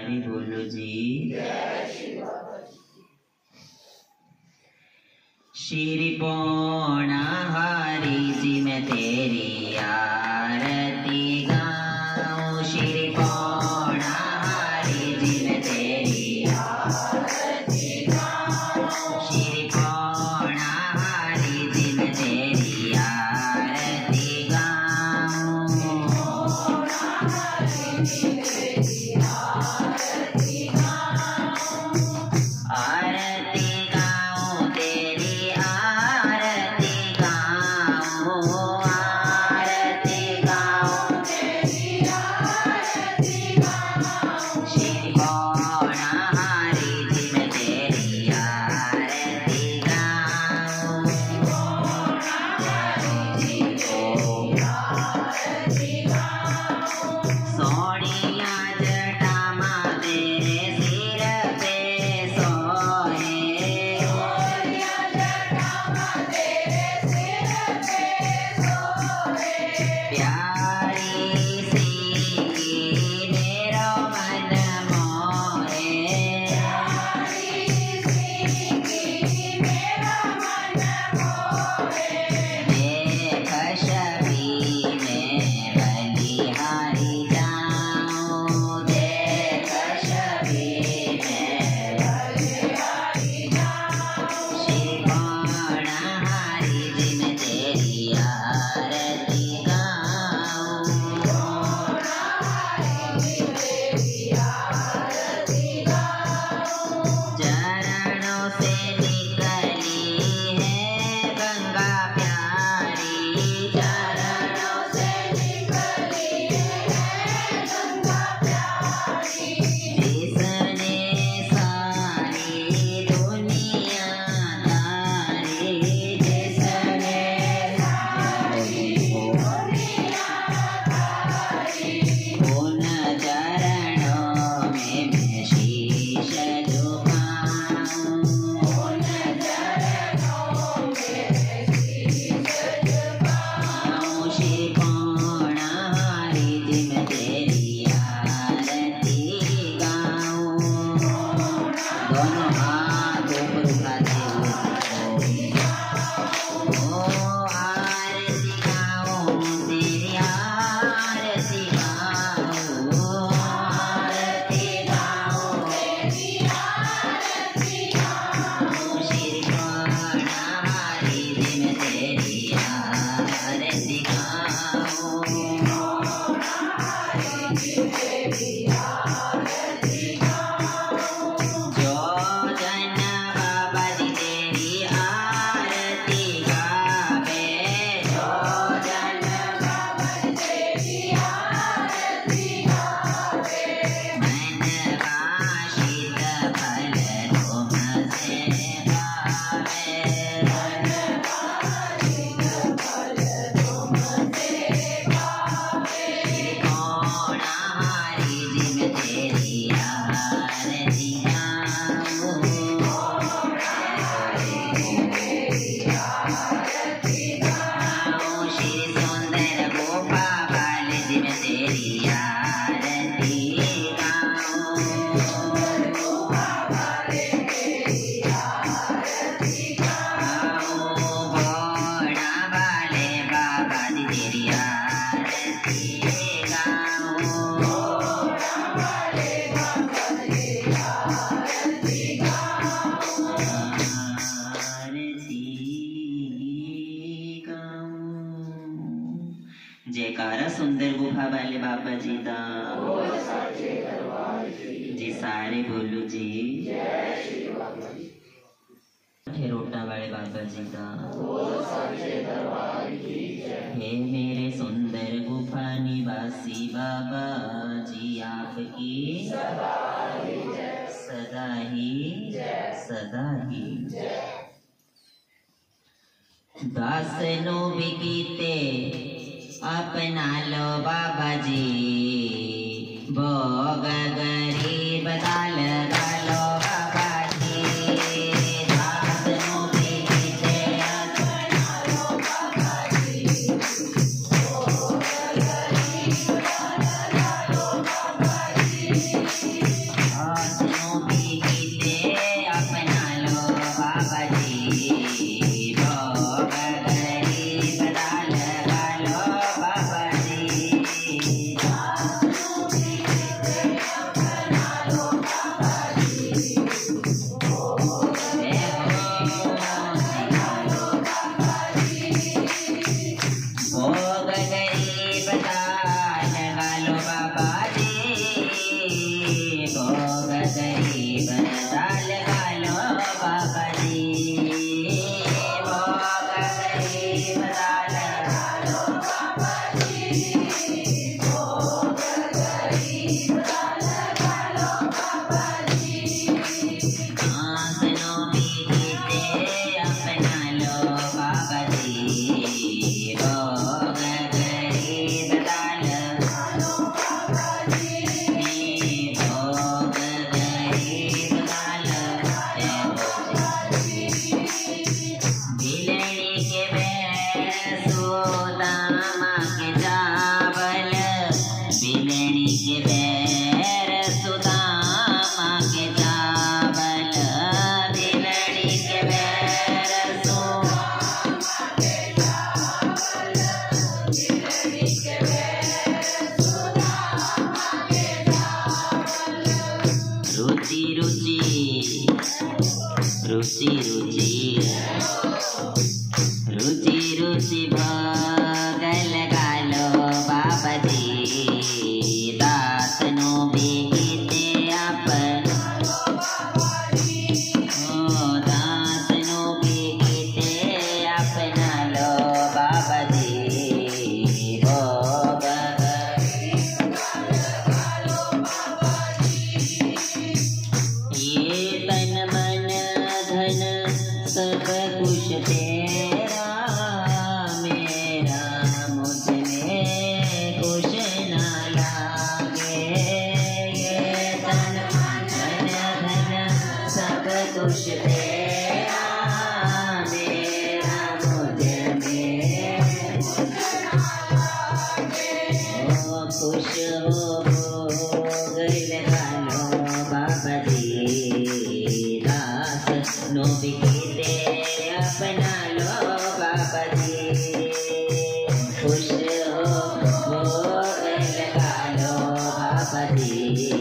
सारे बोलो जी। श्री पौना हारी जी मैं तेरी आरती गाऊं। श्री पौना हारी जी मैं तेरी आरती गाऊं। श्री पौना हारी जी मैं तेरी आरती गाऊं। आरती गाऊं तेरी आरती गाऊं। आरती गाऊं तेरी आरती गाऊं। श्री पौना हारी जी मैं तेरी आरती गाऊं। सोनिया जटामा तेरे सिर पे सोए। सोनिया जटामा तेरे सिर पे सोए। प्यारी सी की मेरा मन मोहे। प्यारी सी की मेरा मन मोहे। देख छवि में बलिहारी जाऊं। देख छवि में बलिहारी जाऊं। श्री पौना हारी जी मैं तेरी आरती गाऊं। पौना हारी जी तेरी आरती गाऊं। चरणों से निकली है गंगा प्यारी। चरणों से निकली है गंगा प्यारी। जिसने सारी दुनिया तारी। जिसने सारी दुनिया तारी। उन चरणों में मैं शीश झुकाऊं। उन चरणों में मैं शीश झुकाऊं। श्री पौना हारी जी मैं तेरी आरती गाऊं। दोनों हाथ ऊपर उठाते हुए ओ आरती गाऊं तेरी आरती गाऊं। आरती गाऊं तेरी आरती गाऊं। श्री पौना हारी जी मैं तेरी आरती गाऊं। जो जन बाबा जी तेरी आरती गावे। जो जन बाबा जी तेरी आरती गावे। मन का शीत फल तुमसे पावे। मन का शीत फल तुमसे पावे। श्री पौना हारी जी मैं तेरी आरती गाऊं। श्री सुंदर गोपाल जी मैं तेरी आरती गाऊं। भोला वाले बाबा जी तेरी आरती गाऊं। जयकारा सुंदर गुफा वाले बाबा जी दा जी। सारे बोलो जी। ठेरोटा वाले बाबा जी दा। हे मेरे सुंदर गुफा निवासी बाबा जी आपकी सदा ही दास नो भी कीते अपना लो बाबा जी। भोग गरीब दाल गालो बाबा जी। दास नो भी कीते अपना लो बाबा जी। भोग गरीब दाल गालो बाबा जी। भोग गरीब दाल गालो बाबा जी भोग गरीब दाल गालो बाबा जी भोग गरीब दाल गालो बाबा जी आसनों बीते अपना लो बाबा जी भोग गरीब दाल गालो बाबा जी भोग गरीब दाल बिलड़ी के बैर सुदामा के चावल बिलड़ी के बैर सुदामा के चावल बिलड़ी के बैर सुदामा के चावल बिलड़ी के बैर सुदामा के चावल रुचि रुचि रुचि रुचि रुचि रुचि भोगल गालो बाबा जी दासनो बीते अपना लो बाबा जी ओ दासनो बीते अपना लो बाबा जी भोग गरीब गालो बाबा जी ये तन मन धन सब कुछ तेरा मेरा मुझ में कुछ न लागे ये तन मन धन सब कुछ तेरा मेरा मुझ में कुछ न लागे ओ खुश हो भोग लगालो बाबा जी दास नो बिके अपना लो बाबा जी खुश हो भोग लगालो बाबा जी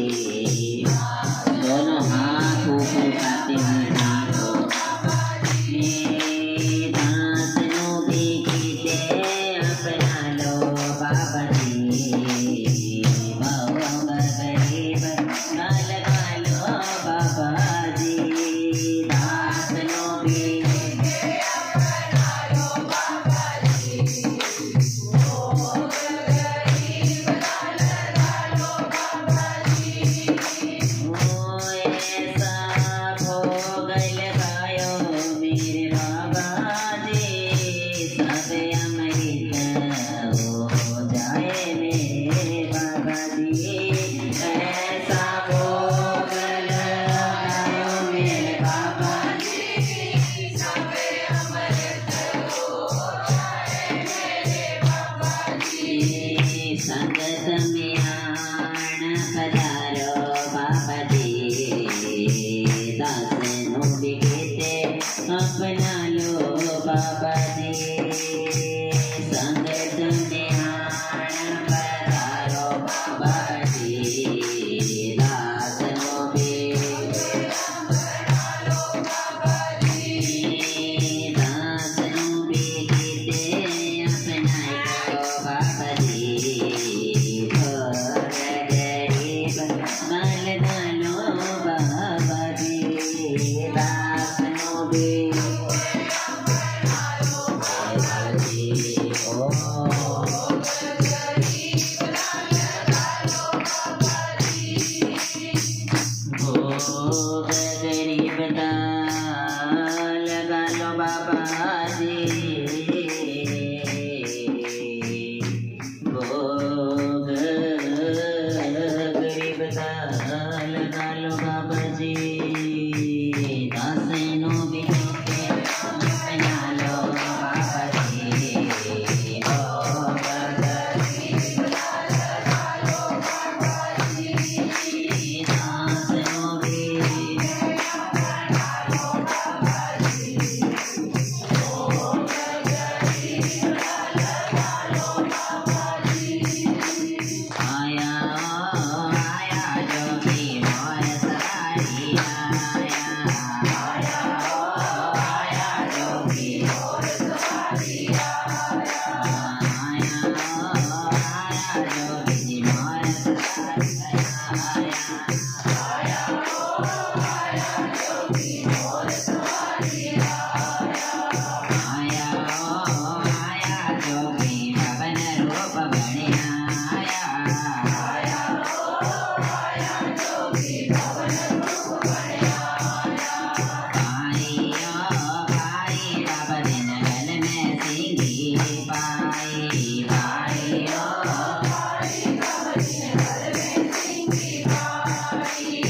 दोनों हाथ ऊपर उठाते हुए नाचो दास नो बिके अपना लो बाबा जी भोग गरीब दाल गालो बाबा जी दास नो बिके अपना लो बाबा जी भोग गरीब दाल गालो बाबा जी ओ ऐसा भोग लगायो मेरे बाबा जी सब अमृत हो जाए मेरे बाबा जी ऐसा भोग लगायो मेरे बाबा जी सब अमृत हो जाए मेरे बाबा जी संगत में आन पधारो बाबा जी दासनो बिके अपना लो बाबा जी संगत में आन पधारो बाबा जी दासनो बिके अपना लो बाबा जी दासनो बिके अपना लो बाबा जी भोग गरीब दाल गालो बाबा जी दासनो बिके अपना लो बाबा जी ओ भोग गरीब दाल गालो बाबा जी भोग गरीब दाल गालो बाबा जी भोग गरीब दाल गालो बाबा जी दासनो बिके अपना लो बाबा जी भोग गरीब दाल गालो बाबा जी दासनो बिके अपना लो बाबा जी भोग गरीब दाल गालो बाबा जी आया आया जोगी मोर सारी आया आया आया जोगी मोर सारी आया आया आया जोगी मोर सारी आया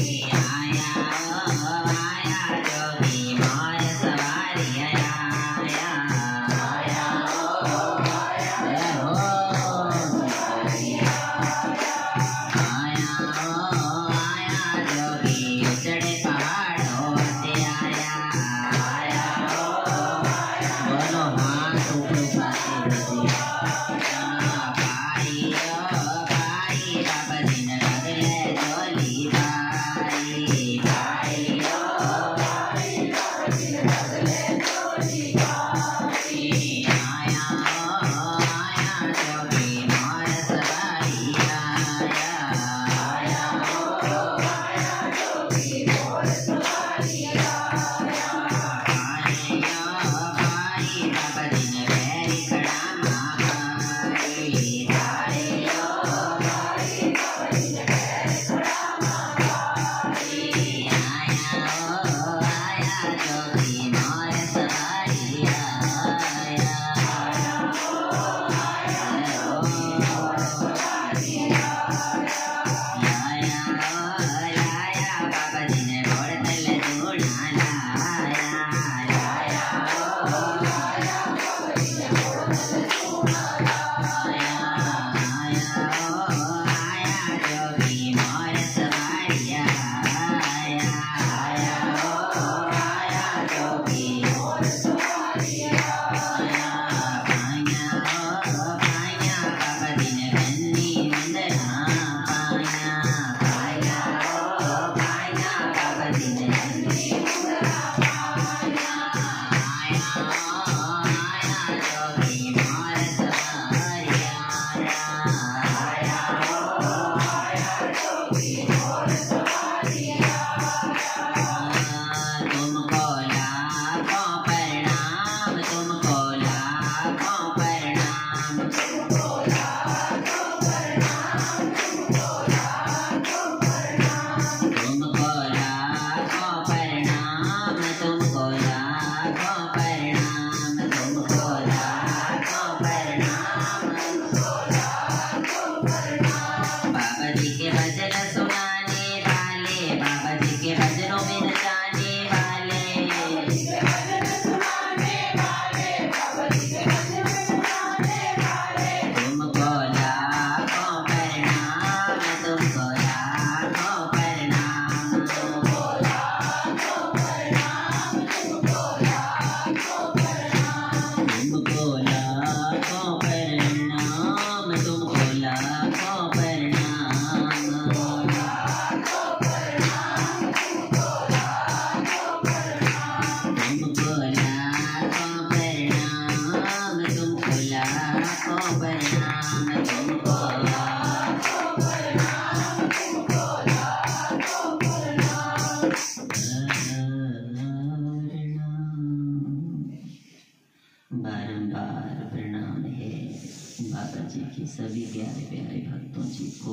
बारंबार प्रणाम है बाबा जी की सभी प्यारे प्यारे भक्तों जी को।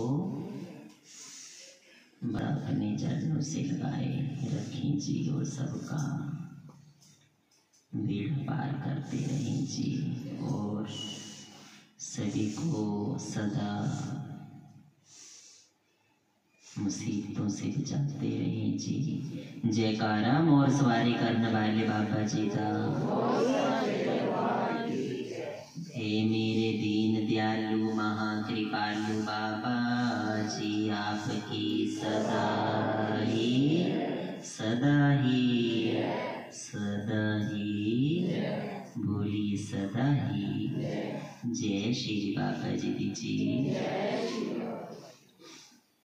बड़ा अपने चरणों से लगाए रखें जी और सबका बेड़ा पार करते रहें जी और सभी को सदा मुसीबतों से बचाते रहें जी। जयकारा मोर सवारी करने वाले बाबा जी का। हे मेरे दीन दयालु महाकृपालु बाबा जी आपकी सदा ही बोली सदा ही। जय श्री बाबा जी दी जी।